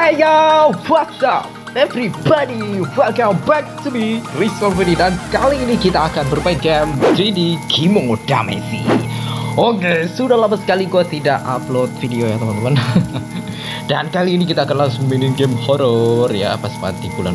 Hey yo, what's up everybody? Welcome back to me, Rizalvedi, dan kali ini kita akan bermain game 3D Kimo Damesi. Oke, sudah lama sekali gua tidak upload video ya teman-teman. Dan kali ini kita akan langsung mainin game horror ya, pas di bulan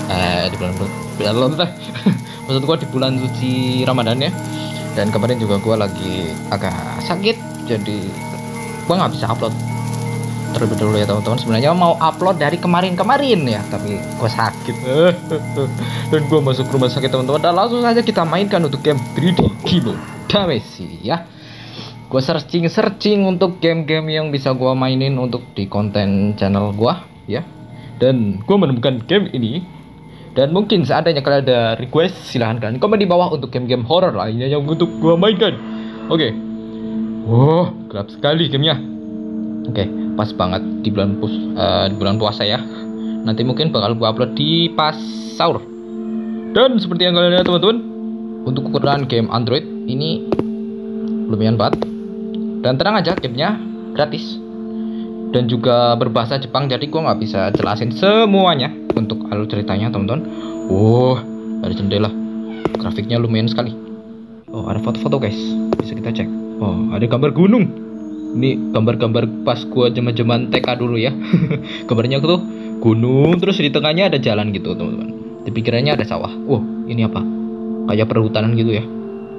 maksud gua di bulan suci Ramadan ya. Dan kemarin juga gua lagi agak sakit, jadi gua nggak bisa upload terlebih dahulu ya teman-teman. Sebenarnya mau upload dari kemarin ya, tapi gue sakit dan gue masuk rumah sakit teman-teman. Dan langsung saja kita mainkan untuk game 3D Kimo Damesi ya. Gue searching untuk game-game yang bisa gue mainin untuk di konten channel gue ya, dan gue menemukan game ini. Dan mungkin seandainya kalian ada request, silahkan kalian komen di bawah untuk game-game horror lainnya yang untuk gue mainkan. Oke. Wow, gelap sekali gamenya. Oke, pas banget di bulan puasa ya. Nanti mungkin bakal gua upload di pas sahur. Dan seperti yang kalian lihat teman-teman, untuk ukuran game Android ini lumayan banget. Dan tenang aja, gamenya gratis dan juga berbahasa Jepang, jadi gua nggak bisa jelasin semuanya untuk alur ceritanya teman-teman. Ada jendela, grafiknya lumayan sekali. Oh, ada foto-foto guys, bisa kita cek. Oh, ada gambar gunung. Ini gambar-gambar pas gua zaman-zaman TK dulu ya. Gambarnya tuh gunung, terus di tengahnya ada jalan gitu teman-teman. Di pikirannya ada sawah. Ini apa? Kayak perhutanan gitu ya.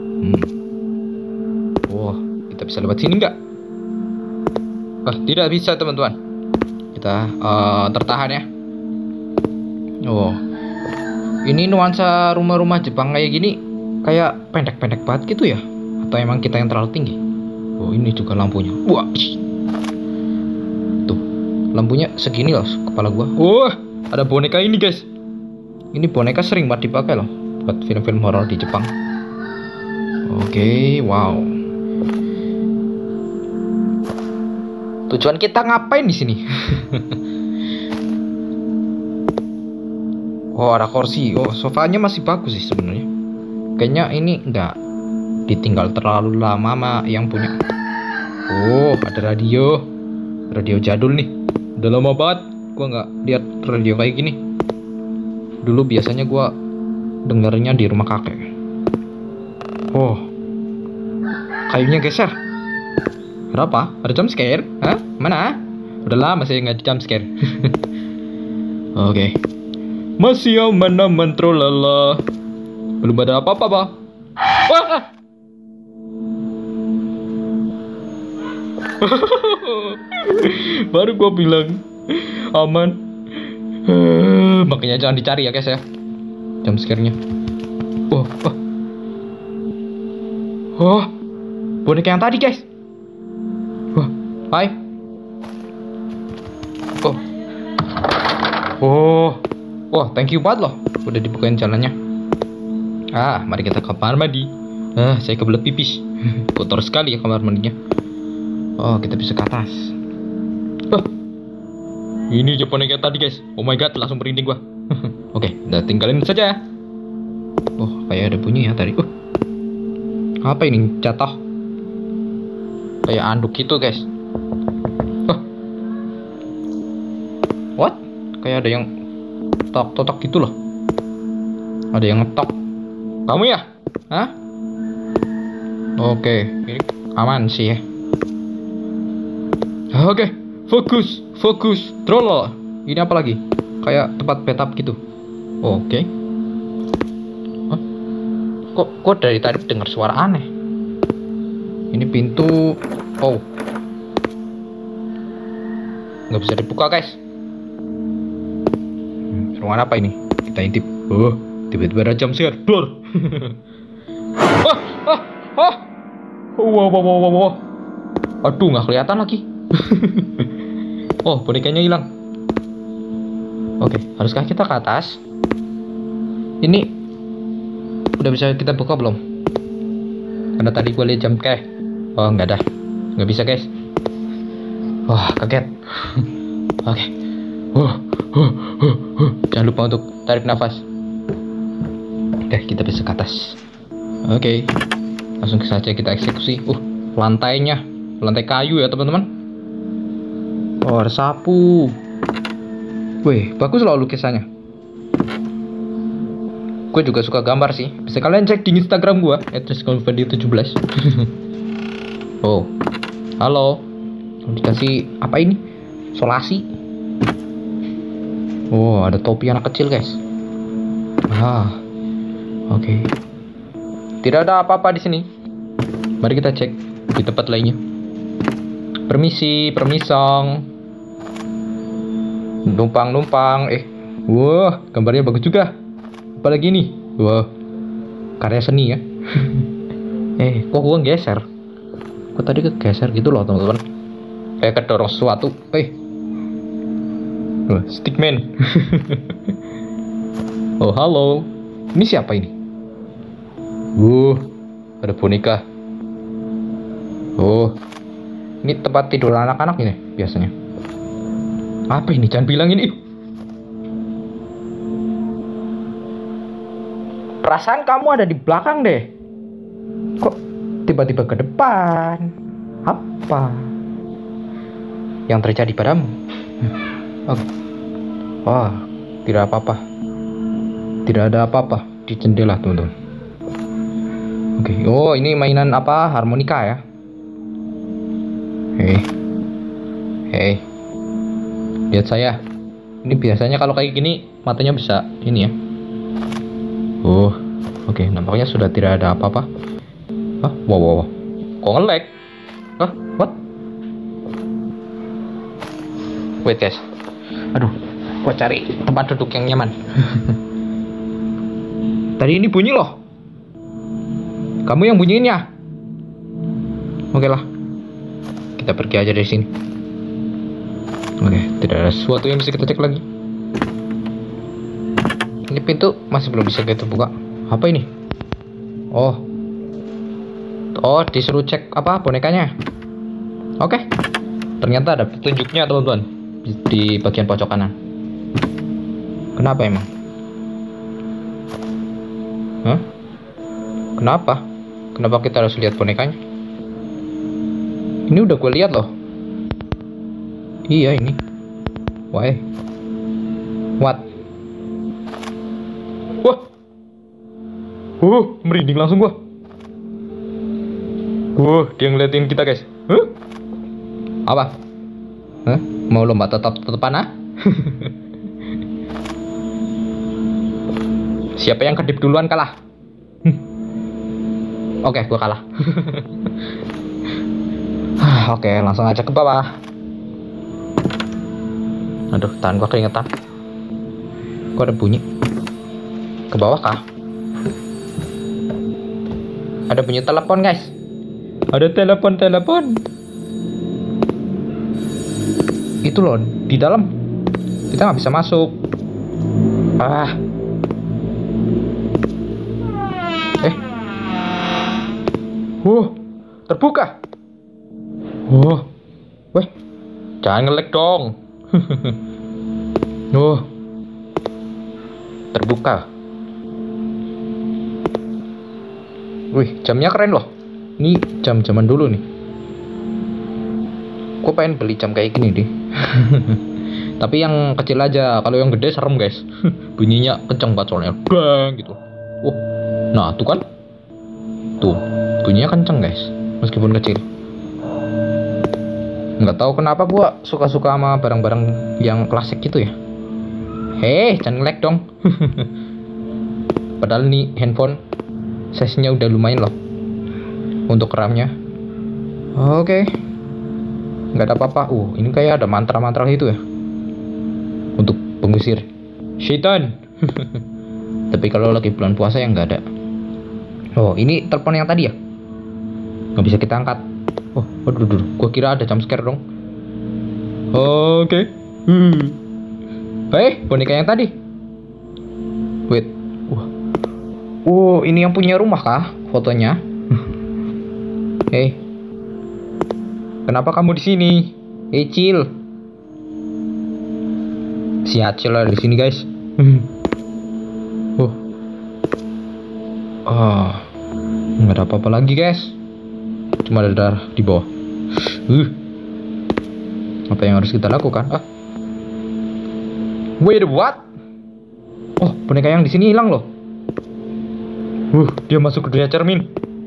Kita bisa lewat sini nggak? Tidak bisa teman-teman. Kita tertahan ya. Ini nuansa rumah-rumah Jepang kayak gini, kayak pendek-pendek banget gitu ya? Atau emang kita yang terlalu tinggi? Ini juga lampunya. Tuh, lampunya segini loh kepala gua. Ada boneka ini guys. Ini boneka sering banget dipakai loh buat film-film horor di Jepang. Oke, wow. Tujuan kita ngapain di sini? Ada kursi. Sofanya masih bagus sih sebenarnya. Kayaknya ini enggak ditinggal terlalu lama sama yang punya. Ada radio jadul nih. Udah lama banget gua nggak lihat radio kayak gini. Dulu biasanya gua dengarnya di rumah kakek. Kayunya geser. Ada apa? Ada jump scare? Hah? Mana? Udah lama saya nggak jump scare. Oke. Masih aman-aman trolala. Belum ada apa-apa, Pak. Baru gua bilang aman. Makanya jangan dicari ya guys ya, jump scare-nya. Boneka yang tadi guys. Hai. Thank you banget loh, udah dibukain jalannya. Mari kita ke kamar mandi. Saya kebelet pipis. Kotor sekali ya kamar mandinya. Kita bisa ke atas. Ini boneka tadi guys. Oh my god, langsung merinding gua. Oke, udah tinggalin saja. Kayak ada bunyi ya tadi. Apa ini? Jatuh. Kayak anduk gitu guys. What? Kayak ada yang tok-tok gitu loh. Ada yang ngetok. Kamu ya? Hah? Oke, ini aman sih ya. Oke, fokus, troll. Ini apa lagi? Kayak tempat betap gitu. Oke. Kok dari tadi dengar suara aneh? Ini pintu. Nggak bisa dibuka guys. Ruangan apa ini? Kita intip. Tiba-tiba ada jump scare. Dor. Wow. Aduh, nggak kelihatan lagi. Bonekanya hilang. Oke, haruskah kita ke atas? Ini udah bisa kita buka belum? Karena tadi gue lihat jam kayak. Nggak bisa guys. Kaget. Oke. Jangan lupa untuk tarik nafas. Oke, kita bisa ke atas. Oke, langsung saja kita eksekusi. Lantainya lantai kayu ya teman-teman. Ada sapu. Wih, bagus loh lukisannya. Gue juga suka gambar sih. Bisa kalian cek di Instagram gue @rizkonfendi17. Oh, halo. Dikasih apa ini? Solasi. Oh, ada topi anak kecil guys. Oke. Tidak ada apa-apa di sini. Mari kita cek di tempat lainnya. Permisi, permisong. Numpang. Wah, gambarnya bagus juga. Apalagi nih, wah, karya seni ya. Kok gua geser? Kok tadi kegeser gitu loh teman-teman? Kayak kedorong sesuatu. Wah, stickman. Oh halo, ini siapa ini? Ada boneka. Oh, ini tempat tidur anak-anak ini biasanya. Apa ini? Jangan bilang ini. Perasaan kamu ada di belakang deh. Kok tiba-tiba ke depan? Apa yang terjadi padamu? Tidak apa-apa. Tidak ada apa-apa di jendela, teman-teman. Oke. Oh, ini mainan apa? Harmonika ya. Hei. Lihat saya. Ini biasanya kalau kayak gini matanya bisa ini ya. Oke, nampaknya sudah tidak ada apa-apa. Wow. Kok nge-lag? What? Wait guys. Aduh, gua cari tempat duduk yang nyaman. Tadi ini bunyi loh. Kamu yang bunyiin ya? Oke lah. Kita pergi aja dari sini. Oke, tidak ada sesuatu yang bisa kita cek lagi. Ini pintu masih belum bisa kita buka. Apa ini? Oh, disuruh cek apa bonekanya. Oke. Ternyata ada petunjuknya teman-teman di bagian pojok kanan. Kenapa emang? Kenapa kita harus lihat bonekanya? Ini udah gue lihat loh. Iya ini. Why? What? Wah. Merinding langsung gua. Dia ngeliatin kita guys. Apa? Mau lomba tetap-tetapan Siapa yang kedip duluan kalah. Oke, gua kalah. Oke, langsung aja ke bawah. Aduh, tahan gua keringetan. Kok ada bunyi? Ke bawah kah? Ada bunyi telepon guys. Ada telepon. Itu loh, di dalam kita nggak bisa masuk. Terbuka. Weh, jangan nge-lag dong. Terbuka. Wih, jamnya keren loh. Ini jam-jaman dulu nih. Gue pengen beli jam kayak gini deh. Tapi yang kecil aja. Kalau yang gede serem guys. Bunyinya kenceng banget soalnya. Bang gitu. Nah tuh kan. Tuh, bunyinya kenceng guys. Meskipun kecil. Nggak tahu kenapa gue suka-suka sama barang-barang yang klasik gitu ya. Jangan nge-lag dong. Padahal nih handphone size-nya udah lumayan loh untuk RAM-nya. Oke. Nggak ada apa-apa. Ini kayak ada mantra-mantra gitu ya untuk pengusir syaitan. Tapi kalau lagi bulan puasa ya nggak ada. Ini telepon yang tadi ya, nggak bisa kita angkat. Aduh, gua kira ada jump scare dong. Oke. Boneka yang tadi. Wait. Ini yang punya rumah kah fotonya? Kenapa kamu di sini? Cil. Si Acil ada di sini, guys. Nggak ada apa-apa lagi, guys. Cuma ada darah di bawah. Apa yang harus kita lakukan? Wait, what? Oh, boneka yang di sini hilang loh. Dia masuk ke dunia cermin.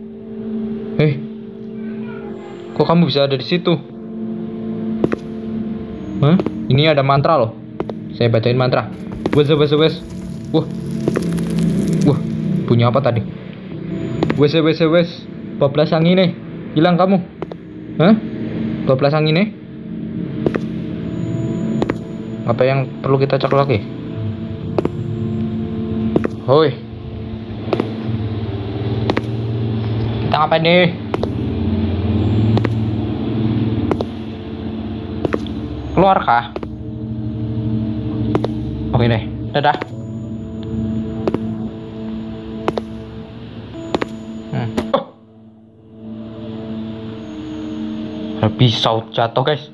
Kok kamu bisa ada di situ? Hah? Ini ada mantra loh. Saya bacain mantra. Wes. Wah, bunyi apa tadi? Wes. Bablas angine. Hilang kamu. Hah? Bablas angine. Apa yang perlu kita cek lagi? Hoi. Kita ngapain nih? Keluar kah? Oke deh, dadah. Ada pisau jatuh guys.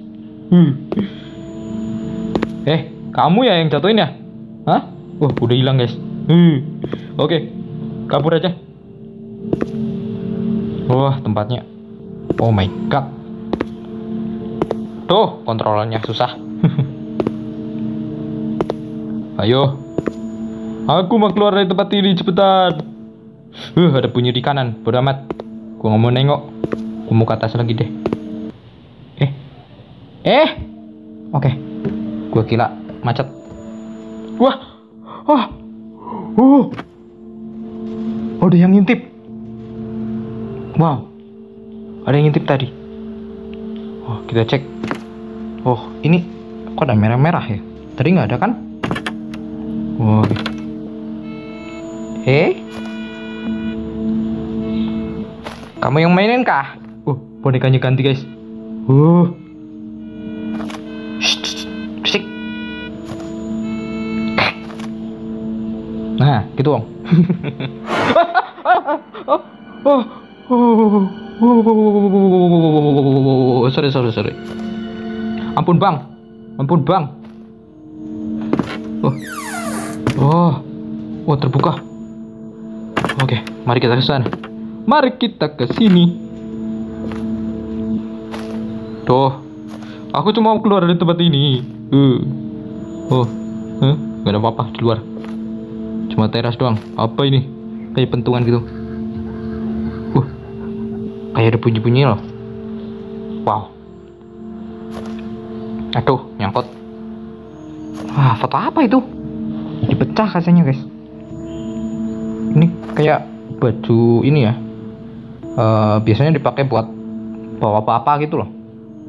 Kamu ya yang jatuhin ya? Hah? Wah, udah hilang guys. Oke, kabur aja. Wah, tempatnya. Oh my god. Tuh, kontrolnya susah. Ayo. Aku mau keluar dari tempat ini, cepetan. Ada bunyi di kanan, bodo amat. Gua nggak mau nengok. Gua mau ke atas lagi deh. Oke. Gua kira macet. Wah. Ada yang ngintip. Wow. Ada yang ngintip tadi. Kita cek. Ini kok ada merah-merah ya? Tadi nggak ada kan? Kamu yang mainin kah? Bonekanya ganti guys. Sik. Nah, gitu Wong. Sorry. Ampun bang. Terbuka. Oke, mari kita ke sana. Mari kita ke sini. Tuh, aku cuma mau keluar dari tempat ini. Gak ada apa-apa di luar. Cuma teras doang. Apa ini? Kayak pentungan gitu. Kayak ada bunyi-bunyi loh. Wow. Aduh, nyangkut. Foto apa itu? Dipecah kasanya guys. Ini kayak baju ini ya. Biasanya dipakai buat bawa apa-apa gitu loh.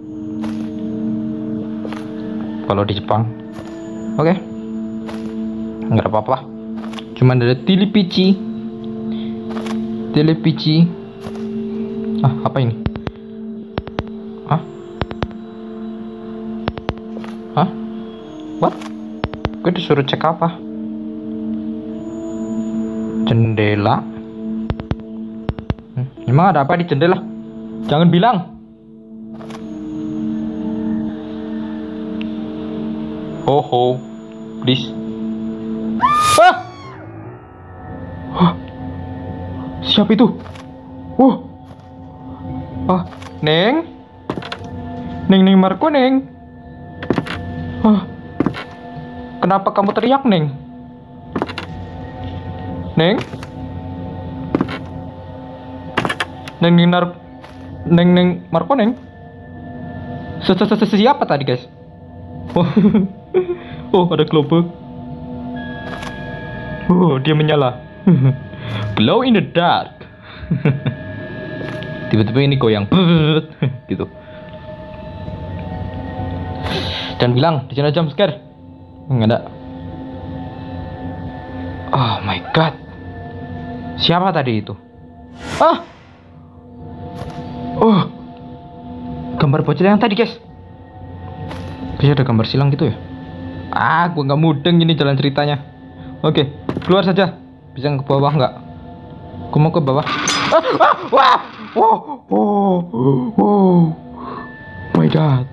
Kalau di Jepang. Oke. Nggak apa-apa. Cuman ada televisi. Apa ini? What? Gue disuruh cek apa? Jendela. Emang ada apa di jendela? Jangan bilang. Please. Siapa itu? Neng Marco, Neng. Kenapa kamu teriak, Neng? Neng Marco, Neng. Siapa tadi, guys? Ada global. Dia menyala. Glow in the dark. Tiba-tiba ini goyang. Gitu. Dan bilang, di sana jump scare. Nggak ada. Oh my god. Siapa tadi itu? Gambar bocil yang tadi, guys. Kayaknya ada gambar silang gitu ya. Gua nggak mudeng ini jalan ceritanya. Oke, keluar saja. Bisa ke bawah nggak? Gua mau ke bawah. My god.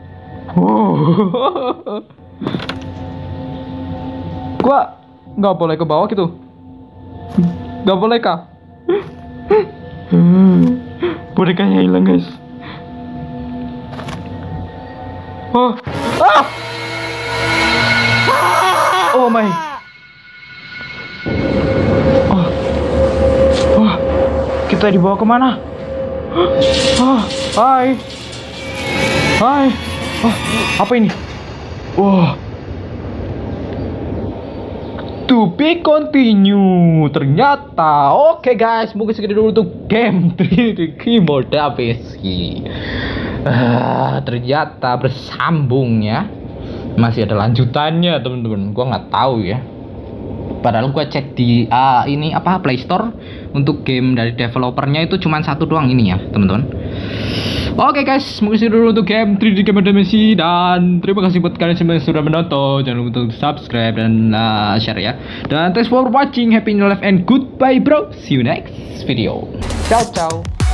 Gua nggak boleh ke bawah gitu. Nggak boleh kah? Bonekanya hilang, guys. Oh my. Kita dibawa kemana? Hai. Apa ini? To be continue. Ternyata oke guys, mungkin segitu dulu untuk game 3D Keyboard PC. Ternyata bersambung ya. Masih ada lanjutannya teman-teman. Gua nggak tahu ya. Padahal gua cek di ini apa Play Store untuk game dari developernya itu cuma satu doang ini ya teman-teman. Oke guys, mungkin segitu dulu untuk game 3D Keyboard PC, dan terima kasih buat kalian semua yang sudah menonton. Jangan lupa untuk subscribe dan share ya. Dan thanks for watching. Happy new life and goodbye bro. See you next video. Ciao ciao.